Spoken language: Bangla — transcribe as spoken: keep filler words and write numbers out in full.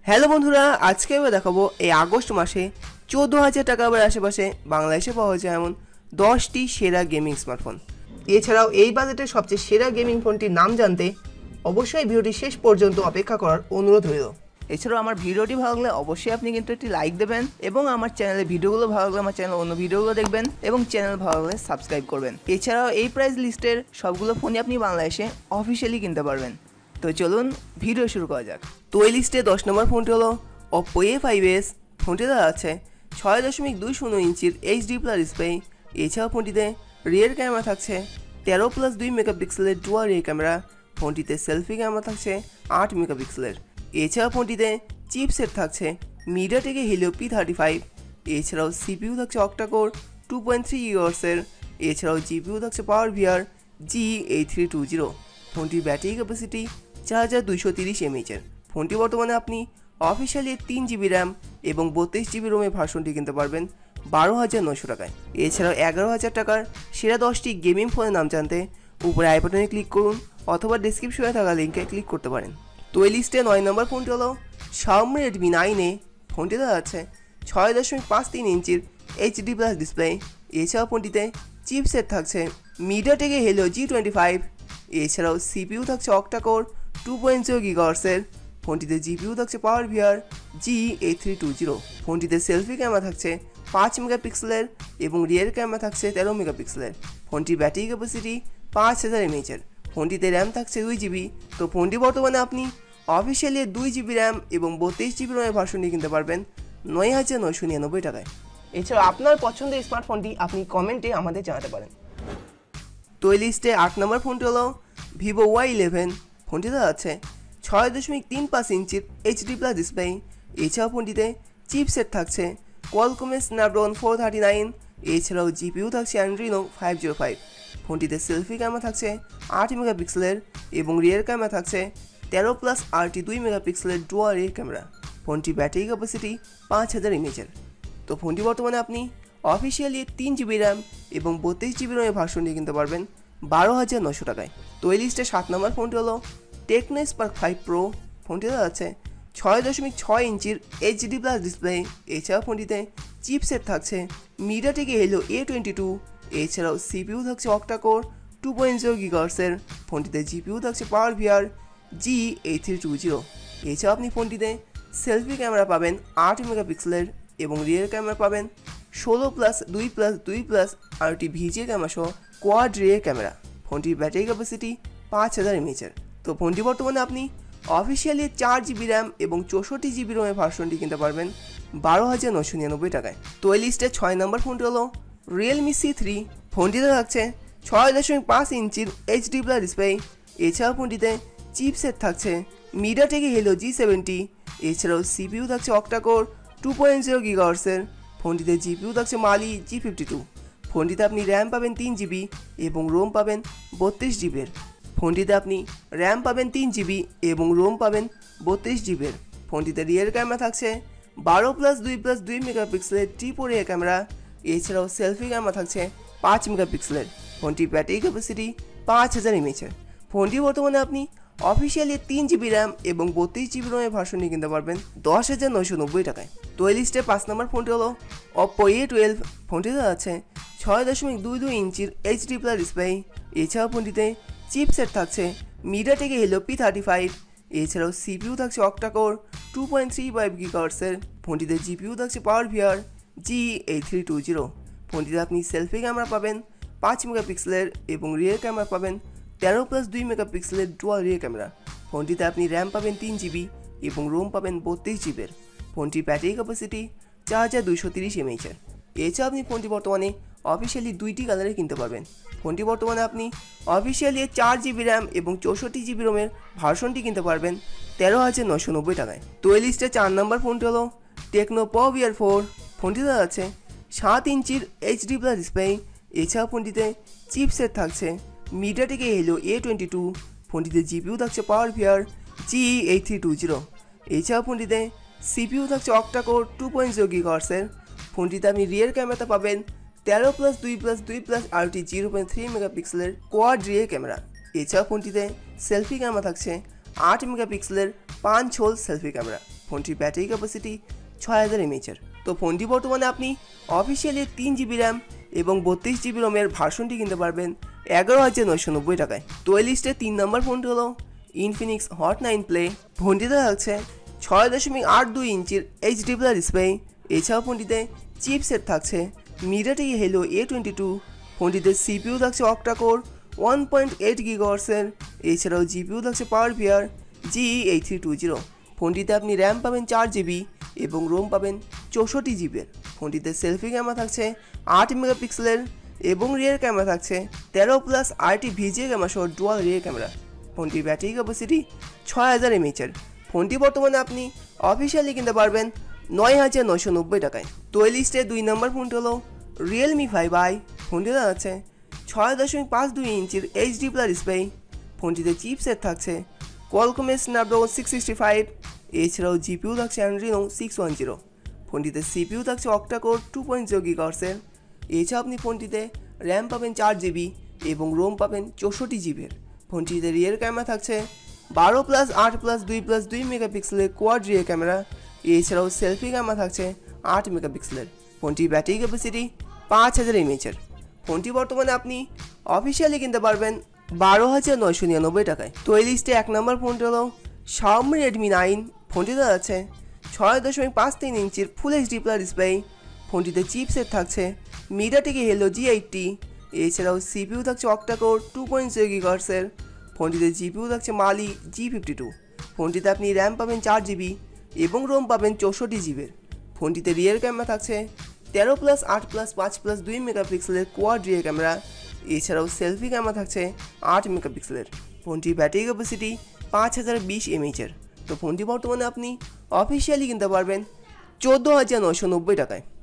হ্যালো বন্ধুরা, আজকে আমি দেখাবো এই আগস্ট মাসে চোদ্দো হাজার টাকার আশেপাশে বাংলাদেশে পাওয়া যায় এমন দশটি সেরা গেমিং স্মার্টফোন। এছাড়াও এই বাজেটের সবচেয়ে সেরা গেমিং ফোনটির নাম জানতে অবশ্যই ভিডিওটি শেষ পর্যন্ত অপেক্ষা করার অনুরোধ রইল। এছাড়াও আমার ভিডিওটি ভালো লাগলে অবশ্যই আপনি কিন্তু একটি লাইক দেবেন এবং আমার চ্যানেলের ভিডিওগুলো ভালো লাগলে আমার চ্যানেল অন্য ভিডিওগুলো দেখবেন এবং চ্যানেল ভালো লাগলে সাবস্ক্রাইব করবেন। এছাড়াও এই প্রাইস লিস্টের সবগুলো ফোনই আপনি বাংলাদেশে অফিসিয়ালি কিনতে পারবেন। তো চলুন ভিডিও শুরু করা যাক। তো এই লিস্টে দশ নম্বর ফোনটি হলো অপ্পো এ ফাইভ এস। ফোনটি দেওয়া আছে ছয় দশমিক দুই শূন্য ইঞ্চির এইচডি প্লাস ডিসপ্লে। এছাড়াও ফোনটিতে রিয়ার ক্যামেরা থাকছে তেরো প্লাস দুই মেগাপিক্সেলের ডুয়াল রিয়ার ক্যামেরা। ফোনটিতে সেলফি ক্যামেরা থাকছে আট মেগাপিক্সেলের। এছাড়াও ফোনটিতে চিপসেট থাকছে MediaTek Helio G thirty five. এছাড়াও সিপিইউ থাকছে অক্টাকোর টু পয়েন্ট থ্রি ইউয়ার্সের। এছাড়াও জিপিইউ থাকছে PowerVR G eight three two zero. ফোনটির ব্যাটারি ক্যাপাসিটি চার হাজার দুইশো তিরিশ এমএইচের। ফোনটি বর্তমানে আপনি অফিসিয়ালি তিন জিবি র্যাম এবং বত্রিশ জিবি রোমের ভার্সনটি কিনতে পারবেন বারো হাজার নশো টাকায়। এছাড়াও এগারো হাজার টাকার সেরা দশটি গেমিং ফোনের নাম জানতে উপরে আই বাটনে ক্লিক করুন অথবা ডেসক্রিপশনে থাকা লিঙ্কে ক্লিক করতে পারেন। তো এই লিস্টে নয় নম্বর ফোনটি হলো Xiaomi রেডমি নাইন এ। ফোনটি দেওয়া আছে ছয় দশমিক পাঁচ তিন ইঞ্চির এইচডি প্লাস ডিসপ্লে। এছাড়াও ফোনটিতে চিপসেট থাকছে MediaTek Helio G twenty five. এছাড়াও সিপিইউ থাকছে অক্টাকোর টু পয়েন্ট জিরো গিগাহার্টজের। ফোনটিতে জিপিইউ থাকছে PowerVR G eight three two zero. ফোনটিতে সেলফি ক্যামেরা থাকছে পাঁচ মেগাপিক্সেলের এবং রিয়ার ক্যামেরা থাকছে তেরো মেগাপিক্সেলের। ফোনটির ব্যাটারি ক্যাপাসিটি পাঁচ হাজার এমএইচের। ফোনটিতে র্যাম থাকছে দুই জিবি। তো ফোনটি বর্তমানে আপনি অফিসিয়ালি দুই জিবি র্যাম এবং বত্রিশ জিবি রোমের ভার্সনটি কিনতে পারবেন নয় হাজার নয়শো নিরানব্বই টাকায়। এছাড়াও আপনার পছন্দের স্মার্টফোনটি আপনি কমেন্টে আমাদের জানাতে পারেন। তো এই লিস্টে আট নম্বর ফোনটি হলো ভিভো ওয়াই ইলেভেন। ফোনটি দেওয়া আছে ছয় দশমিক তিন পাঁচ ইঞ্চির এইচডি প্লাস ডিসপ্লে। এছাড়াও ফোনটিতে চিপসেট থাকছে কোয়ালকমের স্ন্যাপড্রাগন ফোর থার্টি নাইন। এছাড়াও জিপিইউ থাকছে অ্যান্ড্রিনো ফাইভ জিরো ফাইভ। ফোনটিতে সেলফি ক্যামেরা থাকছে আট মেগাপিক্সেলের এবং রিয়ার ক্যামেরা থাকছে তেরো প্লাস আরটি দুই মেগাপিক্সেলের ডুয়াল রিয়ার ক্যামেরা। ফোনটির ব্যাটারি ক্যাপাসিটি পাঁচ হাজার এমএইচের। তো ফোনটি বর্তমানে আপনি অফিসিয়ালি তিন জিবি র্যাম এবং বত্রিশ জিবি রোমের ভার্সনটি কিনতে পারবেন বারো হাজার নশো টাকায়। তো এই লিস্টে সাত নম্বর ফোনটি হলো টেকনো স্পার্ক ফাইভ প্রো। ফোনটি দেওয়া আছে ছয় দশমিক ছয় ইঞ্চির এইচডি প্লাস ডিসপ্লে। এছাড়াও ফোনটিতে চিপসেট থাকছে MediaTek Helio A twenty two. এছাড়াও সিপিইউ থাকছে অক্টাকোর টু পয়েন্ট জিরো গিগাহার্টজের। ফোনটিতে জিপিইউ থাকছে PowerVR G eight three two zero. এছাড়াও আপনি ফোনটিতে সেলফি ক্যামেরা পাবেন আট মেগাপিক্সেলের এবং রিয়ার ক্যামেরা পাবেন ষোলো প্লাস দুই প্লাস দুই প্লাস আরটি ভিজিএ ক্যামেরা সহ কোয়াড রিয়ার ক্যামেরা। ফোনটির ব্যাটারি ক্যাপাসিটি পাঁচ হাজার এমএইচের। তো ফোনটি বর্তমানে আপনি অফিসিয়ালি চার জিবি র্যাম এবং চৌষট্টি জিবি রোমের ভার্সনটি কিনতে পারবেন বারো হাজার নশো নিরানব্বই টাকায়। তো এই লিস্টে ছয় নম্বর ফোনটি হলো রিয়েলমি সি থ্রি। ফোনটিতে থাকছে ছয় দশমিক পাঁচ ইঞ্চির এইচডি প্লাস ডিসপ্লে। এছাড়াও ফোনটিতে চিপসেট থাকছে মিডিয়াটেক হেলিও জি সেভেন্টি। এছাড়াও সিপিইউ থাকছে অক্টাকোর টু পয়েন্ট জিরো গিগাহার্টজের। ফোনটিতে জিপিইউ থাকছে মালি জি ফিফটি টু। ফোনটিতে আপনি র্যাম পাবেন তিন জিবি এবং রোম পাবেন বত্রিশ জিবির। ফোনটিতে আপনি র্যাম পাবেন তিন জিবি এবং রোম পাবেন বত্রিশ জিবির। ফোনটিতে রিয়ার ক্যামেরা থাকছে বারো প্লাস দুই প্লাস দুই মেগাপিক্সেলের ট্রিপল রিয়ার ক্যামেরা। এছাড়াও সেলফি ক্যামেরা থাকছে পাঁচ মেগাপিক্সেলের। ফোনটির ব্যাটারি ক্যাপাসিটি পাঁচ হাজার এমএইচের। ফোনটি বর্তমানে আপনি অফিসিয়ালি তিন জিবি র্যাম এবং বত্রিশ জিবি রোমের ভার্সনটি কিনতে পারবেন দশ হাজার নয়শো নব্বই টাকায়। তো এই লিস্টে পাঁচ নম্বর ফোনটি হলো অপ্পো এ টুয়েলভ। ফোনটিতে আছে ছয় দশমিক দুই দুই ইঞ্চির এইচডি প্লাস ডিসপ্লে। এছাড়াও ফোনটিতে চিপসেট থাকছে MediaTek Helio G thirty five. এছাড়াও সিপিইউ থাকছে octa core two point three five গিগাহার্টজের। ফোনটিতে জিপিইউ থাকছে PowerVR G eight three two zero. ফোনটিতে আপনি সেলফি ক্যামেরা পাবেন পাঁচ মেগাপিক্সেলের এবং রিয়ার ক্যামেরা পাবেন তেরো প্লাস দুই মেগাপিক্সেলের ডুয়াল রিয়ার ক্যামেরা। ফোনটিতে আপনি র্যাম পাবেন তিন জিবি এবং রোম পাবেন বত্রিশ জিবির। ফোনটির ব্যাটারি ক্যাপাসিটি চার হাজার দুইশো তিরিশ এমএইচের। এছাড়াও আপনি ফোনটি বর্তমানে অফিসিয়ালি দুইটি কালারে কিনতে পারবেন। ফোনটি বর্তমানে আপনি অফিসিয়ালি চার জিবি র্যাম এবং চৌষট্টি জিবি রোমের ভার্সনটি কিনতে পারবেন তেরো হাজার নশো নব্বই টাকায়। তো এই লিস্টে চার নম্বর ফোনটি হলো টেকনো পাওয়ার ফোর। ফোনটি দেওয়া আছে সাত ইঞ্চির এইচডি প্লাস ডিসপ্লে। এছাড়াও ফোনটিতে চিপসেট থাকছে MediaTek Helio A twenty two. ফোনটিতে জিপিইউ থাকছে PowerVR G eight three two zero. এছাড়াও ফোনটিতে সিপিইউ থাকছে অক্টাকোর টু পয়েন্ট জিরো গিগাহার্টজের। ফোনটিতে আপনি রিয়ার ক্যামেরাতে পাবেন তেরো প্লাস দুই প্লাস দুই প্লাস আরটি জিরো পয়েন্ট থ্রি মেগাপিক্সেলের কোয়াড রিয়ার ক্যামেরা। এছাড়াও ফোনটিতে সেলফি ক্যামেরা থাকছে আট মেগাপিক্সেলের পাঁচ হোল সেলফি ক্যামেরা। ফোনটির ব্যাটারি ক্যাপাসিটি ছয় হাজার এমএইচের। তো ফোনটি বর্তমানে আপনি অফিসিয়ালি তিন জিবি র্যাম এবং বত্রিশ জিবি রোমের ভার্সনটি কিনতে পারবেন এগারো হাজার নয়শো নব্বই টাকায়। তো এই লিস্টে তিন নম্বর ফোনটি হলো ইনফিনিক্স হট নাইন প্লে। ফোনটিতে থাকছে ছয় দশমিক আট দুই ইঞ্চির এইচডি প্লাস ডিসপ্লে। এছাড়াও ফোনটিতে চিপসেট থাকছে MediaTek Helio A twenty two. ফোনটিতে সিপিইউ থাকছে octa core one point eight গিগাহার্টজের। এছাড়াও জিপিইউ থাকছে PowerVR G eight three two zero. ফোনটিতে আপনি র্যাম পাবেন চার জিবি এবং রোম পাবেন চৌষট্টি জিবির। ফোনটিতে সেলফি ক্যামেরা থাকছে আট মেগাপিক্সেলের এবং রিয়ার ক্যামেরা থাকছে তেরো প্লাস আরটি ভিজিএ ক্যামেরা সহ ডুয়াল রিয়ার ক্যামেরা। ফোনটির ব্যাটারি ক্যাপাসিটি ছয় হাজার এমএইচের। ফোনটি বর্তমানে আপনি অফিসিয়ালি কিনতে পারবেন নয় হাজার নয়শো নব্বই টাকায়। তো এই লিস্টে দুই নম্বর ফোনটি হলো রিয়েলমি ফাইভ আই। ফোনটিতে আছে ছয় দশমিক পাঁচ দুই ইঞ্চির এইচডি প্লাস ডিসপ্লে। ফোনটিতে চিপসেট থাকছে কোয়ালকমের স্ন্যাপড্রাগন সিক্স সিক্সটি ফাইভ। এছাড়াও জিপিইউ থাকছে অ্যান্ড্রিনো সিক্স ওয়ান জিরো। ফোনটিতে সিপিইউ থাকছে octa core two point zero গিগাহার্টজের। এছাড়াও আপনি ফোনটিতে র্যাম পাবেন চার জিবি এবং রোম পাবেন চৌষট্টি জিবির। ফোনটিতে রিয়ার ক্যামেরা থাকছে বারো প্লাস আট প্লাস দুই প্লাস দুই মেগাপিক্সেলের কোয়াড রিয়ার ক্যামেরা। এছাড়াও সেলফি ক্যামেরা থাকছে আট মেগাপিক্সেলের। ফোনটির ব্যাটারি ক্যাপাসিটি পাঁচ হাজার এমএইচের। ফোনটি বর্তমানে আপনি অফিসিয়ালি কিনতে পারবেন বারো হাজার নয়শো নিরানব্বই টাকায়। তো এই লিস্টে এক নম্বর ফোনটি হলো Xiaomi রেডমি নাইন। ফোনটিতে আছে ছয় দশমিক পাঁচ তিন ইঞ্চির ফুল এইচডি প্লাস ডিসপ্লে। ফোনটিতে চিপসেট থাকছে মিডিয়াটেক হেলিও জি এইটটি। এছাড়াও সিপিইউ থাকছে octa core two point zero গিগাহার্টজের। ফোনটিতে জিপিইউ থাকছে মালি জি ফিফটি টু। ফোনটিতে আপনি র্যাম পাবেন চার জিবি এবং রোম পাবেন চৌষট্টি জিবির। ফোনটিতে রিয়ার ক্যামেরা থাকছে তেরো প্লাস আট প্লাস পাঁচ প্লাস দুই মেগাপিক্সেলের কোয়াড রিয়ার ক্যামেরা। এছাড়াও সেলফি ক্যামেরা থাকছে আট মেগাপিক্সেলের। ফোনটির ব্যাটারি ক্যাপাসিটি পাঁচ হাজার বিশ এমএইচের। তো ফোনটি বর্তমানে আপনি অফিসিয়ালি কিনতে পারবেন চোদ্দো হাজার নয়শো নব্বই টাকায়।